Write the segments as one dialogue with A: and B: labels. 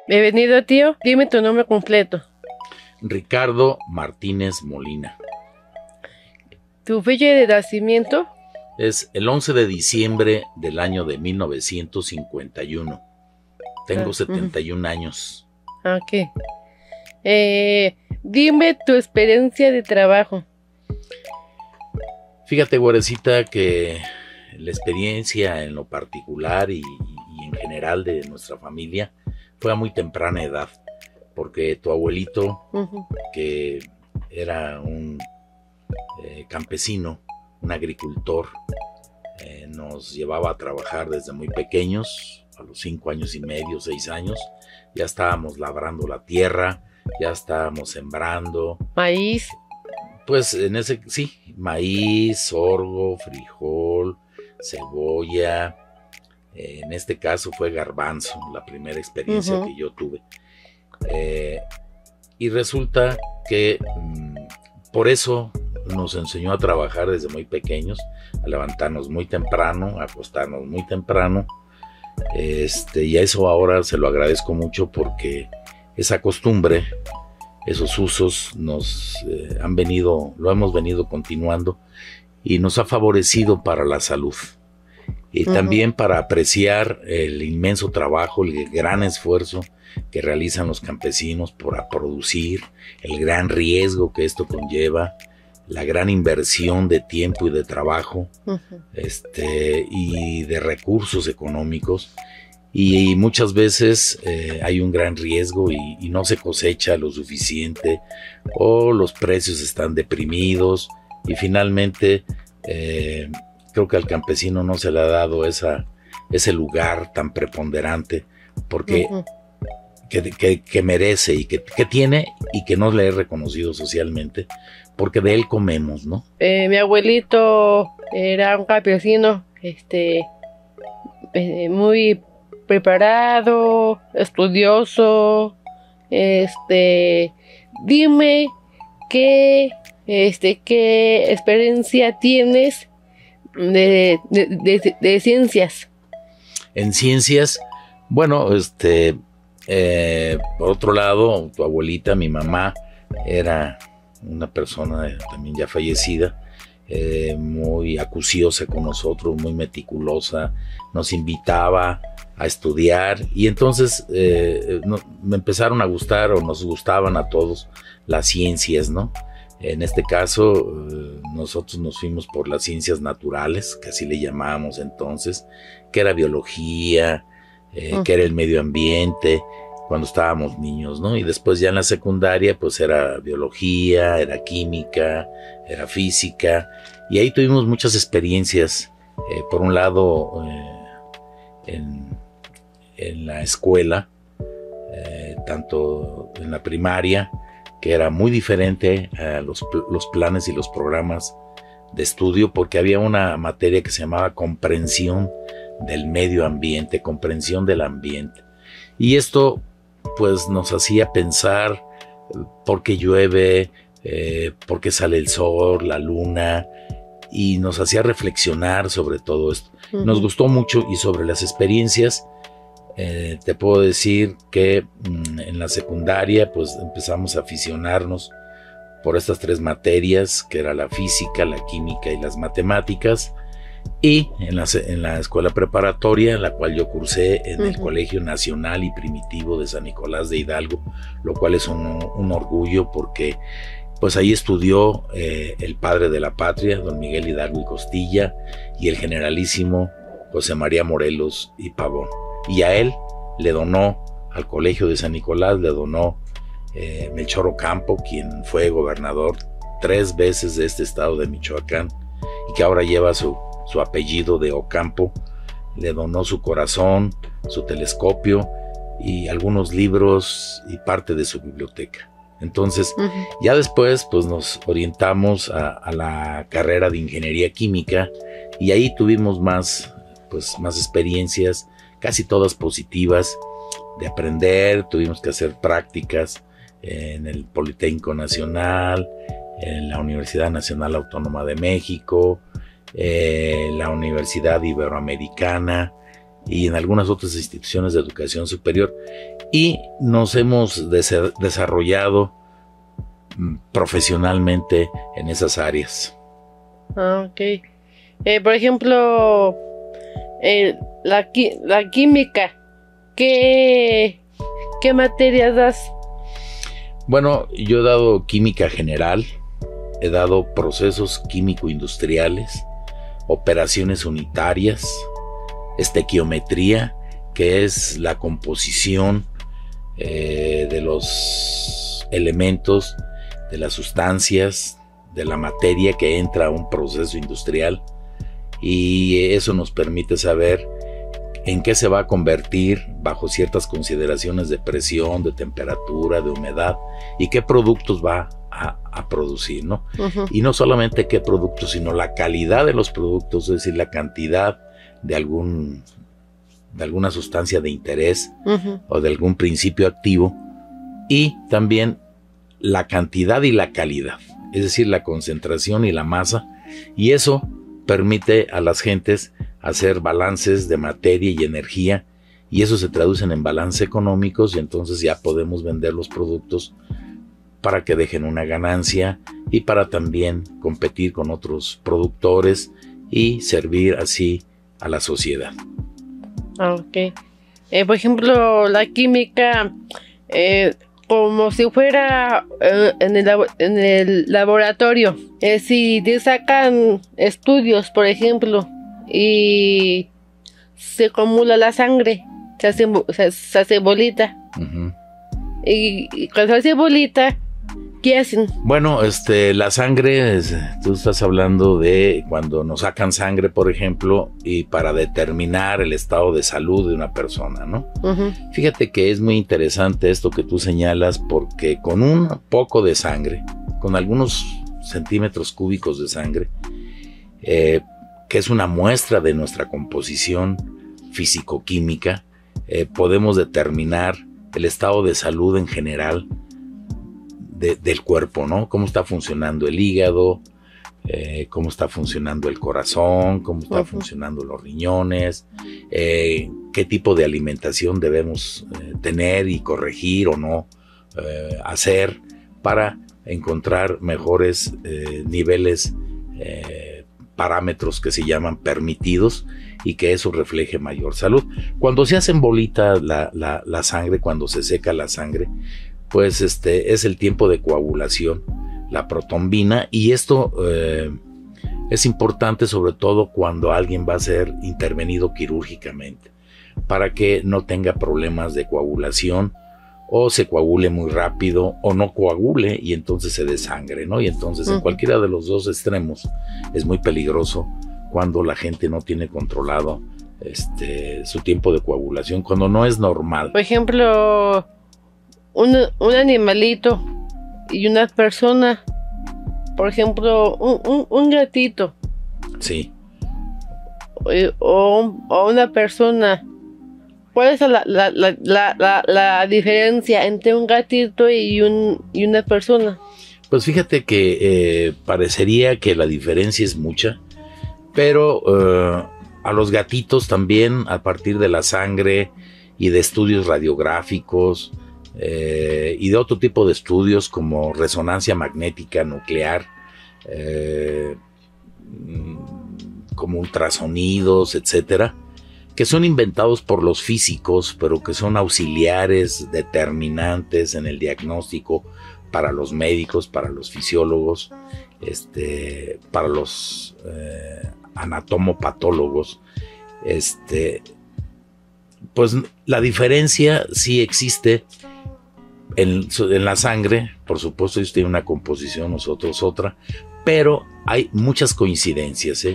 A: Bienvenido, tío. Dime tu nombre completo.
B: Ricardo Martínez Molina.
A: ¿Tu fecha de nacimiento?
B: Es el 11 de diciembre del año de 1951. Tengo 71 años.
A: Ok. Dime tu experiencia de trabajo.
B: Fíjate, güerecita, que la experiencia en lo particular y en general de nuestra familia fue a muy temprana edad, porque tu abuelito, que era un campesino, un agricultor, nos llevaba a trabajar desde muy pequeños, a los 5 años y medio, 6 años, ya estábamos labrando la tierra, ya estábamos sembrando.
A: Maíz.
B: Pues sí, maíz, sorgo, frijol, cebolla, en este caso fue garbanzo, la primera experiencia que yo tuve. Y resulta que por eso nos enseñó a trabajar desde muy pequeños, a levantarnos muy temprano, a acostarnos muy temprano, y a eso ahora se lo agradezco mucho porque esa costumbre, esos usos lo hemos venido continuando y nos ha favorecido para la salud y también para apreciar el inmenso trabajo, el gran esfuerzo que realizan los campesinos por producir, el gran riesgo que esto conlleva, la gran inversión de tiempo y de trabajo, y de recursos económicos. Y muchas veces hay un gran riesgo y no se cosecha lo suficiente, o los precios están deprimidos y finalmente creo que al campesino no se le ha dado ese lugar tan preponderante porque que merece y que tiene y que no le es reconocido socialmente, porque de él comemos, ¿no?
A: Mi abuelito era un campesino muy preparado, estudioso. Dime qué experiencia tienes de ciencias.
B: En ciencias, bueno, por otro lado, tu abuelita, mi mamá, era una persona también ya fallecida, muy acuciosa con nosotros, muy meticulosa, nos invitaba a estudiar y entonces me empezaron a gustar, o nos gustaban a todos las ciencias, ¿no? En este caso nosotros nos fuimos por las ciencias naturales, que así le llamábamos entonces, que era biología, que era el medio ambiente, cuando estábamos niños, ¿no? Y después ya en la secundaria pues era biología, era química, era física, y ahí tuvimos muchas experiencias, por un lado en la escuela, tanto en la primaria, que era muy diferente a los planes y los programas de estudio, porque había una materia que se llamaba comprensión del medio ambiente, comprensión del ambiente, y esto pues nos hacía pensar por qué llueve, por qué sale el sol, la luna, y nos hacía reflexionar sobre todo esto. Nos gustó mucho, y sobre las experiencias te puedo decir que en la secundaria pues empezamos a aficionarnos por estas 3 materias, que era la física, la química y las matemáticas, y en la escuela preparatoria, la cual yo cursé en el Colegio Nacional y Primitivo de San Nicolás de Hidalgo, lo cual es un orgullo, porque pues ahí estudió el padre de la patria, don Miguel Hidalgo y Costilla, y el generalísimo José María Morelos y Pavón, y a él le donó, al Colegio de San Nicolás le donó Melchor Ocampo, quien fue gobernador 3 veces de este estado de Michoacán y que ahora lleva su apellido de Ocampo. Le donó su corazón, su telescopio y algunos libros y parte de su biblioteca. Entonces, ya después pues nos orientamos a la carrera de ingeniería química, y ahí tuvimos más experiencias, casi todas positivas, de aprender. Tuvimos que hacer prácticas en el Politécnico Nacional, en la Universidad Nacional Autónoma de México, la Universidad Iberoamericana, y en algunas otras instituciones de educación superior, y nos hemos desarrollado profesionalmente en esas áreas.
A: Ok. Por ejemplo, la química, ¿qué materias das?
B: Bueno, yo he dado química general, he dado procesos químico-industriales, operaciones unitarias, estequiometría, que es la composición de los elementos, de las sustancias, de la materia que entra a un proceso industrial, y eso nos permite saber en qué se va a convertir bajo ciertas consideraciones de presión, de temperatura, de humedad, y qué productos va a producir, ¿no?
A: Uh-huh.
B: Y no solamente qué productos, sino la calidad de los productos, es decir, la cantidad de alguna sustancia de interés, uh-huh, o de algún principio activo, y también la cantidad y la calidad, es decir, la concentración y la masa, y eso permite a las gentes hacer balances de materia y energía, y eso se traduce en balances económicos, y entonces ya podemos vender los productos para que dejen una ganancia y para también competir con otros productores y servir así a la sociedad.
A: Ok. Por ejemplo, la química, como si fuera en el laboratorio. Si te sacan estudios, por ejemplo, y se acumula la sangre, se hace bolita. Uh-huh. Y cuando se hace bolita, ¿qué hacen?
B: Bueno, la sangre, tú estás hablando de cuando nos sacan sangre, por ejemplo, y para determinar el estado de salud de una persona, ¿no? Uh-huh. Fíjate que es muy interesante esto que tú señalas, porque con un poco de sangre, con algunos centímetros cúbicos de sangre, que es una muestra de nuestra composición físico-química, podemos determinar el estado de salud en general del cuerpo, ¿no? Cómo está funcionando el hígado, cómo está funcionando el corazón, cómo está uh-huh. funcionando los riñones, qué tipo de alimentación debemos tener y corregir o no hacer para encontrar mejores niveles, parámetros que se llaman permitidos, y que eso refleje mayor salud. Cuando se hacen bolitas la sangre, cuando se seca la sangre, pues es el tiempo de coagulación, la protombina, y esto es importante sobre todo cuando alguien va a ser intervenido quirúrgicamente, para que no tenga problemas de coagulación, o se coagule muy rápido, o no coagule y entonces se desangre, ¿no? Y entonces en cualquiera de los dos extremos es muy peligroso cuando la gente no tiene controlado su tiempo de coagulación, cuando no es normal.
A: Por ejemplo, un animalito y una persona, por ejemplo, un gatito.
B: Sí.
A: O una persona. ¿Cuál es la diferencia entre un gatito y una persona?
B: Pues fíjate que parecería que la diferencia es mucha, pero a los gatitos también, a partir de la sangre y de estudios radiográficos, y de otro tipo de estudios como resonancia magnética nuclear, como ultrasonidos, etcétera, que son inventados por los físicos, pero que son auxiliares determinantes en el diagnóstico para los médicos, para los fisiólogos, para los anatomopatólogos. Pues la diferencia sí existe en la sangre. Por supuesto, ellos tienen una composición, nosotros otra, pero hay muchas coincidencias,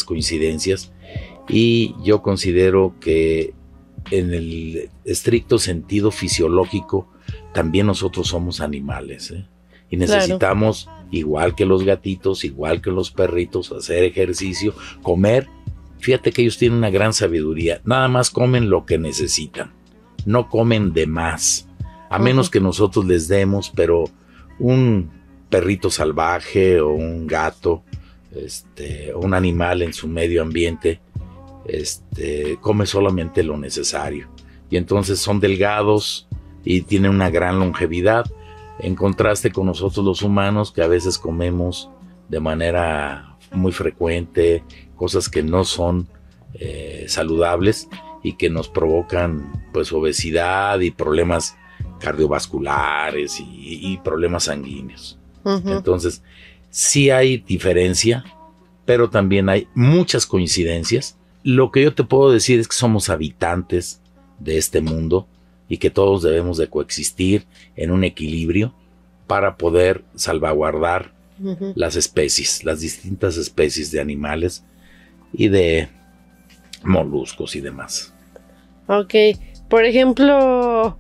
B: y yo considero que en el estricto sentido fisiológico también nosotros somos animales, y necesitamos, claro, igual que los gatitos, igual que los perritos, hacer ejercicio, comer. Fíjate que ellos tienen una gran sabiduría, nada más comen lo que necesitan, no comen de más, a menos que nosotros les demos, pero un perrito salvaje o un gato, un animal en su medio ambiente, come solamente lo necesario. Y entonces son delgados y tienen una gran longevidad, en contraste con nosotros los humanos, que a veces comemos de manera muy frecuente cosas que no son saludables y que nos provocan pues obesidad y problemas cardiovasculares y problemas sanguíneos. Entonces sí hay diferencia, pero también hay muchas coincidencias. Lo que yo te puedo decir es que somos habitantes de este mundo y que todos debemos de coexistir en un equilibrio para poder salvaguardar las especies, las distintas especies de animales y de moluscos y demás.
A: Ok, por ejemplo,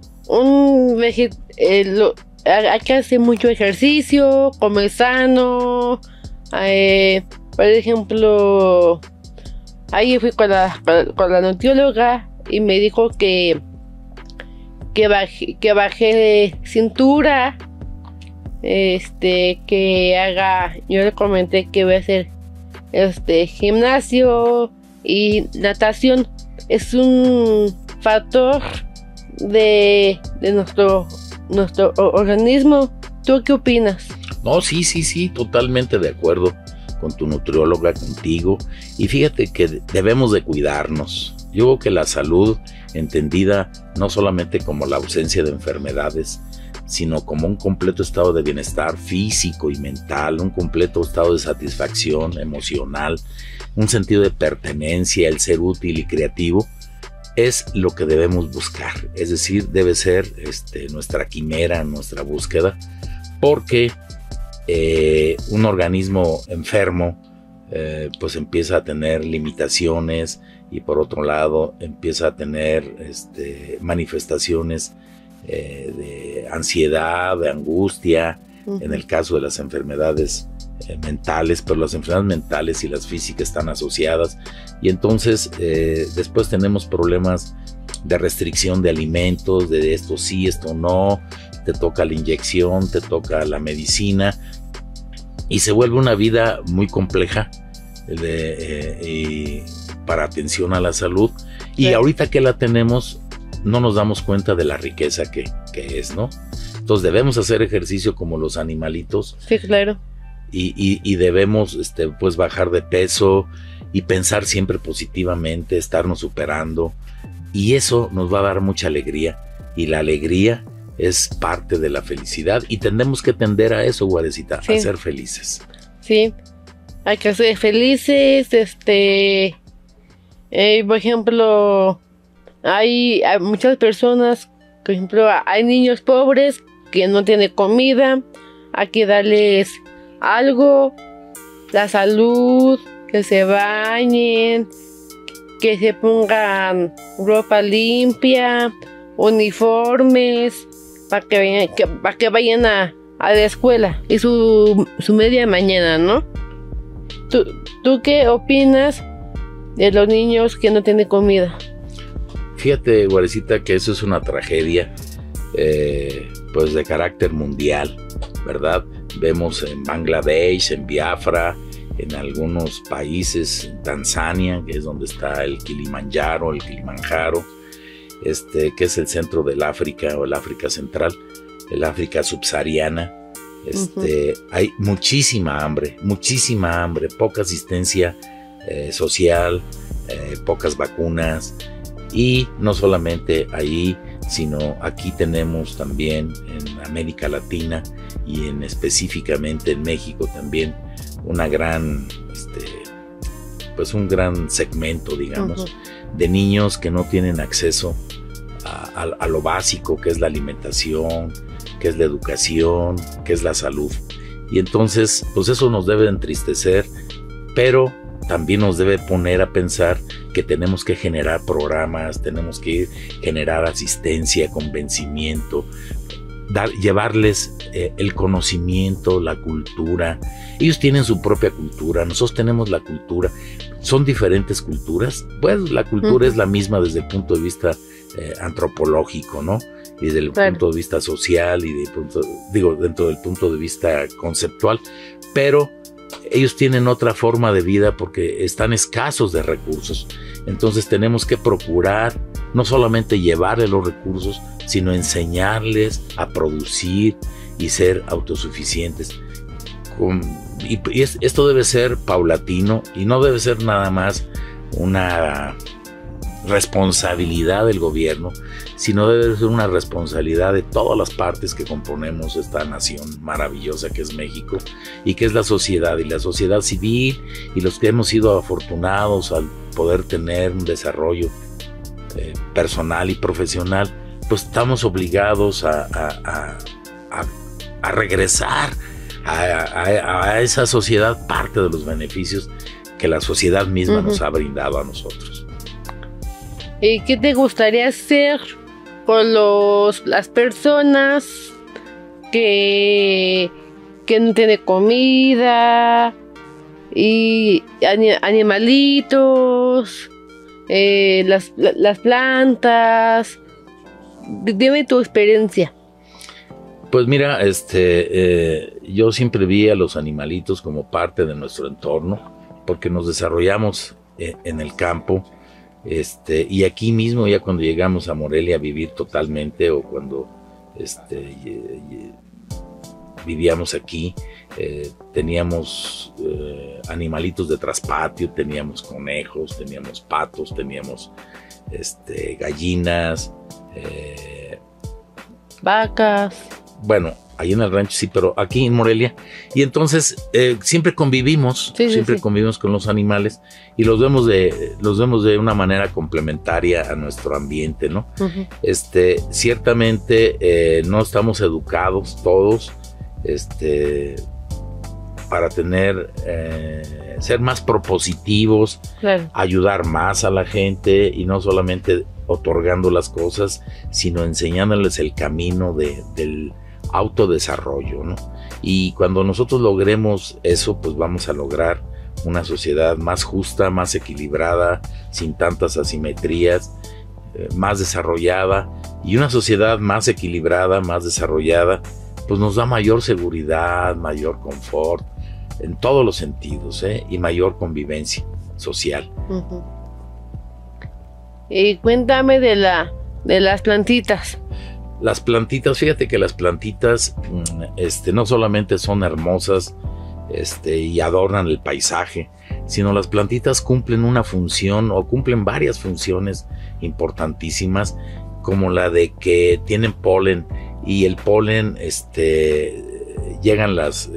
A: hay que hacer mucho ejercicio, comer sano. Por ejemplo, ahí fui con la nutrióloga y me dijo que bajé de cintura, yo le comenté que voy a hacer gimnasio y natación. Es un factor de nuestro organismo. ¿Tú qué opinas?
B: No, sí, totalmente de acuerdo con tu nutrióloga, contigo. Y fíjate que debemos de cuidarnos. Yo creo que la salud, entendida no solamente como la ausencia de enfermedades, sino como un completo estado de bienestar físico y mental, un completo estado de satisfacción emocional, un sentido de pertenencia, el ser útil y creativo, es lo que debemos buscar. Es decir, debe ser nuestra quimera, nuestra búsqueda, porque un organismo enfermo pues empieza a tener limitaciones y por otro lado empieza a tener manifestaciones de ansiedad, de angustia, en el caso de las enfermedades mentales, pero las enfermedades mentales y las físicas están asociadas y entonces después tenemos problemas de restricción de alimentos, de esto sí, esto no, te toca la inyección, te toca la medicina y se vuelve una vida muy compleja para atención a la salud y ahorita que la tenemos no nos damos cuenta de la riqueza que es, ¿no? Entonces debemos hacer ejercicio como los animalitos.
A: Sí, claro.
B: Y debemos pues bajar de peso y pensar siempre positivamente, estarnos superando y eso nos va a dar mucha alegría y la alegría es parte de la felicidad y tenemos que tender a eso, Guarecita,
A: sí,
B: a ser felices.
A: Sí, hay que ser felices. Por ejemplo, hay muchas personas, por ejemplo, hay niños pobres que no tienen comida, hay que darles algo, la salud, que se bañen, que se pongan ropa limpia, uniformes, para que vayan a la escuela y su media mañana, ¿no? ¿Tú qué opinas de los niños que no tienen comida?
B: Fíjate, Guarecita, que eso es una tragedia pues de carácter mundial, ¿verdad? Vemos en Bangladesh, en Biafra, en algunos países, en Tanzania, que es donde está el Kilimanjaro, que es el centro del África o el África central, el África subsahariana. Hay muchísima hambre, poca asistencia social, pocas vacunas. Y no solamente ahí, sino aquí tenemos también en América Latina y específicamente en México también una gran, pues un gran segmento, digamos, de niños que no tienen acceso a lo básico, que es la alimentación, que es la educación, que es la salud. Y entonces, pues eso nos debe entristecer, pero también nos debe poner a pensar que tenemos que generar programas, tenemos que generar asistencia, convencimiento, llevarles el conocimiento, la cultura. Ellos tienen su propia cultura, nosotros tenemos la cultura. Son diferentes culturas. Pues la cultura es la misma desde el punto de vista antropológico, ¿no? Y desde el punto de vista social y dentro del punto de vista conceptual, pero ellos tienen otra forma de vida porque están escasos de recursos. Entonces tenemos que procurar no solamente llevarles los recursos, sino enseñarles a producir y ser autosuficientes. Esto debe ser paulatino y no debe ser nada más una responsabilidad del gobierno, sino debe ser una responsabilidad de todas las partes que componemos esta nación maravillosa que es México, y que es la sociedad, y la sociedad civil, y los que hemos sido afortunados al poder tener un desarrollo personal y profesional, pues estamos obligados a regresar a esa sociedad parte de los beneficios que la sociedad misma nos ha brindado a nosotros.
A: ¿Y qué te gustaría hacer con las personas que no tienen comida y animalitos, las plantas? Dime tu experiencia.
B: Pues mira, yo siempre vi a los animalitos como parte de nuestro entorno, porque nos desarrollamos en el campo. Y aquí mismo, ya cuando llegamos a Morelia a vivir totalmente, o cuando vivíamos aquí, teníamos animalitos de traspatio, teníamos conejos, teníamos patos, teníamos gallinas,
A: vacas.
B: Bueno, ahí en el rancho sí, pero aquí en Morelia. Y entonces siempre convivimos, convivimos con los animales, y los vemos de una manera complementaria a nuestro ambiente, ¿no? Uh-huh. Ciertamente no estamos educados todos para ser más propositivos, claro, ayudar más a la gente, y no solamente otorgando las cosas, sino enseñándoles el camino del autodesarrollo, ¿no? Y cuando nosotros logremos eso, pues vamos a lograr una sociedad más justa, más equilibrada, sin tantas asimetrías, más desarrollada. Y una sociedad más equilibrada, más desarrollada, pues nos da mayor seguridad, mayor confort, en todos los sentidos, y mayor convivencia social.
A: Uh-huh. Y cuéntame de las plantitas.
B: Las plantitas, fíjate que las plantitas no solamente son hermosas y adornan el paisaje, sino las plantitas cumplen una función, o cumplen varias funciones importantísimas, como la de que tienen polen, y el polen tienen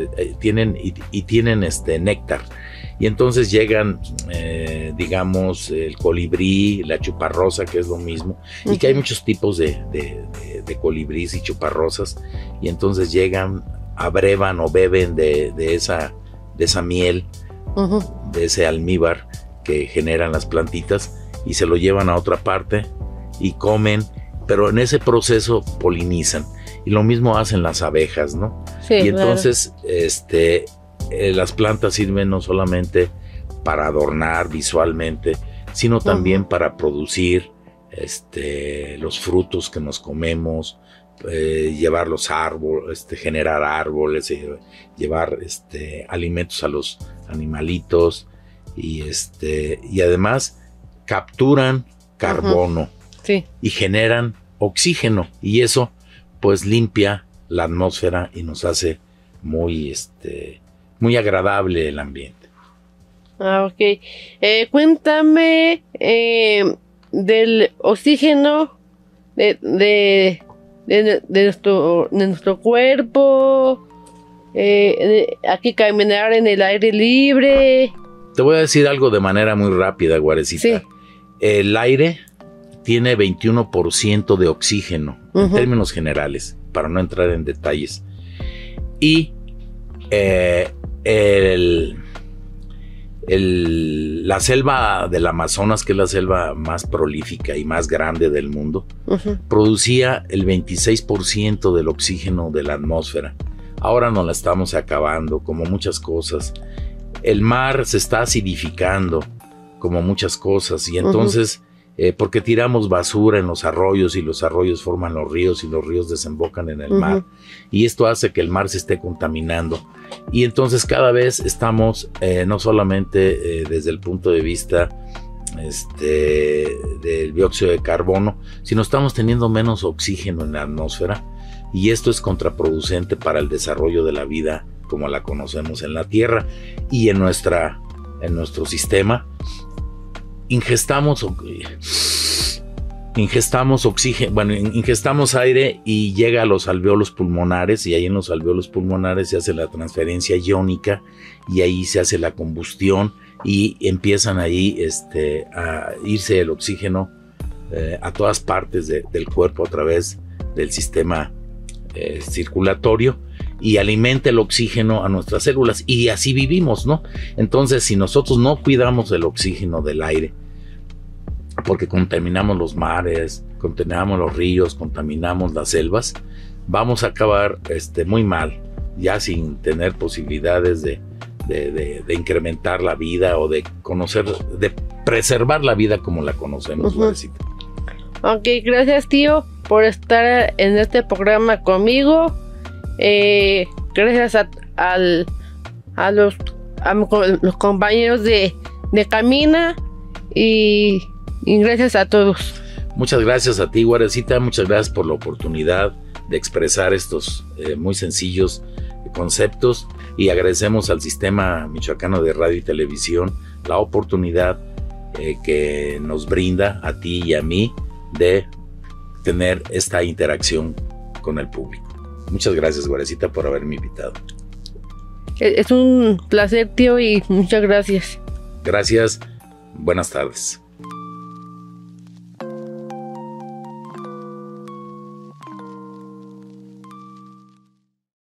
B: néctar, y entonces llegan digamos el colibrí, la chuparrosa, que es lo mismo, y que hay muchos tipos de colibrís y chuparrosas, y entonces llegan, abrevan o beben de esa miel, uh-huh, de ese almíbar que generan las plantitas, y se lo llevan a otra parte y comen, pero en ese proceso polinizan, y lo mismo hacen las abejas, ¿no? Sí, y entonces claro, las plantas sirven no solamente para adornar visualmente, sino también, uh-huh, para producir los frutos que nos comemos, llevar los árboles, generar árboles, llevar alimentos a los animalitos, y además capturan carbono, uh-huh, sí, y generan oxígeno, y eso pues limpia la atmósfera y nos hace muy agradable el ambiente.
A: Ok. Cuéntame del oxígeno de nuestro cuerpo, aquí caminar en el aire libre.
B: Te voy a decir algo de manera muy rápida, Guarecita. Sí. El aire tiene 21% de oxígeno, uh-huh, en términos generales, para no entrar en detalles. Y la selva del Amazonas, que es la selva más prolífica y más grande del mundo, uh-huh, producía el 26% del oxígeno de la atmósfera. Ahora nos la estamos acabando, como muchas cosas. El mar se está acidificando, como muchas cosas, y entonces, uh-huh, porque tiramos basura en los arroyos y los arroyos forman los ríos y los ríos desembocan en el mar, y esto hace que el mar se esté contaminando. Y entonces cada vez estamos, no solamente desde el punto de vista del dióxido de carbono, sino estamos teniendo menos oxígeno en la atmósfera, y esto es contraproducente para el desarrollo de la vida como la conocemos en la Tierra. Y en nuestro sistema ingestamos oxígeno, bueno, ingestamos aire y llega a los alvéolos pulmonares, y ahí en los alvéolos pulmonares se hace la transferencia iónica y ahí se hace la combustión y empiezan ahí a irse el oxígeno a todas partes del cuerpo a través del sistema circulatorio, y alimenta el oxígeno a nuestras células, y así vivimos, ¿no? Entonces, si nosotros no cuidamos el oxígeno del aire, porque contaminamos los mares, contaminamos los ríos, contaminamos las selvas, vamos a acabar muy mal, ya sin tener posibilidades de incrementar la vida o de preservar la vida como la conocemos. Guarecita.
A: Ok, gracias, tío, por estar en este programa conmigo. Gracias a los compañeros de Camina, y gracias a todos.
B: Muchas gracias a ti, Guarecita, muchas gracias por la oportunidad de expresar estos muy sencillos conceptos, y agradecemos al Sistema Michoacano de Radio y Televisión la oportunidad que nos brinda a ti y a mí de tener esta interacción con el público. Muchas gracias, Guarecita, por haberme invitado.
A: Es un placer, tío, y muchas gracias.
B: Gracias. Buenas tardes.